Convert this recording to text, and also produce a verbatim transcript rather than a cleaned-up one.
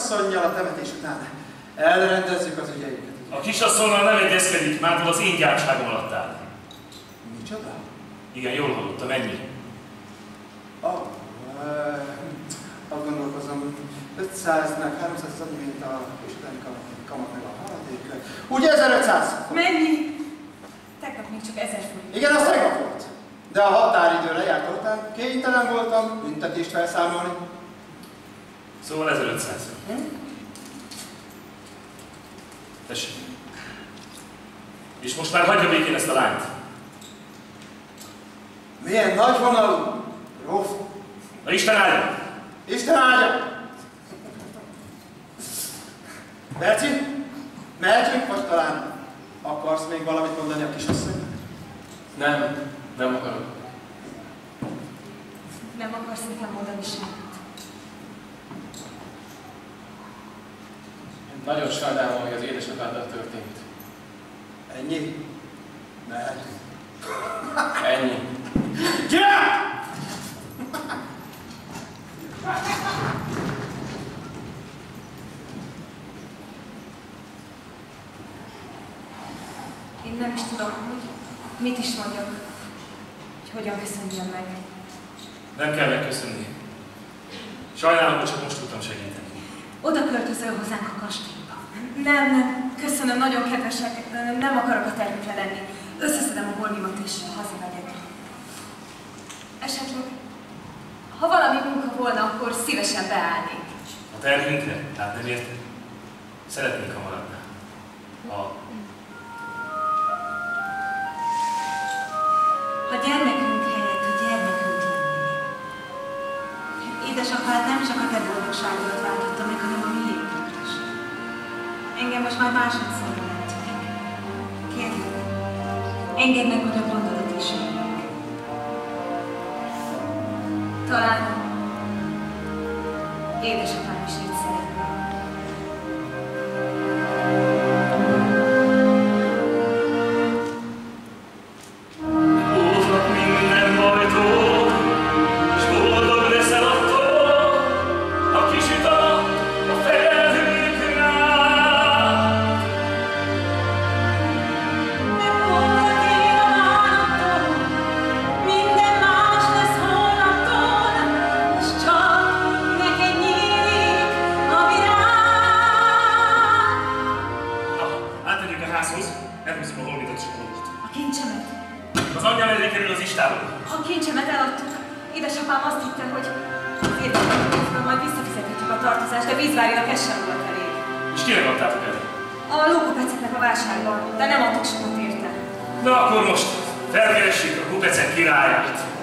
kisasszonnyal a temetés után elrendezzük az ügyeiket. A kisasszonynal nem egyezkedik, már tud az én gyámságom alatt áll. Micsoda? Igen, jól hallottam, ennyi. Oh, uh, azt gondolkozom, ötszáznak háromszáz az annyi, mint a és utáni kamat meg a haladék. Ugye ezerötszáz? Mennyi? Tegnap még csak ezer forint. Igen, az tegnap volt. De a határidő lejárt után kénytelen voltam büntetést felszámolni. Szóval ezerötszáz. Hm? Tessék. És most már hagyja békén ezt a lányt. Milyen nagyvonalú, Róf. Na Isten áldja! Isten áldja! Berci, mehetünk, vagy talán akarsz még valamit mondani a kisasszonynak? Nem, nem akarok. Nem akarsz nekem mondani semmit. Nagyon sajnálom, hogy az édesapáddal történt. Ennyi? Mehetünk. Ennyi. Gyere! Én nem is tudom, hogy mit is mondjak, hogy hogyan köszönjem meg. Nem kell megköszönni. Sajnálom, hogy csak most tudtam segíteni. Oda költözöl hozzánk a kastélyba. Nem, nem, köszönöm, nagyon kedvesek, nem akarok a terhükre lenni. Összeszedem a holmimat és hazamegyek. Esetleg, ha valami munka volna, akkor szívesen beállnék. A terhünkre? Tehát nem érted? Szeretnék, ha maradnál. Ha... Ha gyermekünk helyett a gyermekünk lennél. Édesapád nem csak a te boldogságodat váltotta meg, hanem a miénket is. Engem most már másodszorra lehetünk. Kérlek, engedd meg, hogy a gondodat is éljek. Talán édesapám is így szeretné. Na akkor most felkeressük a Kupecek királyát.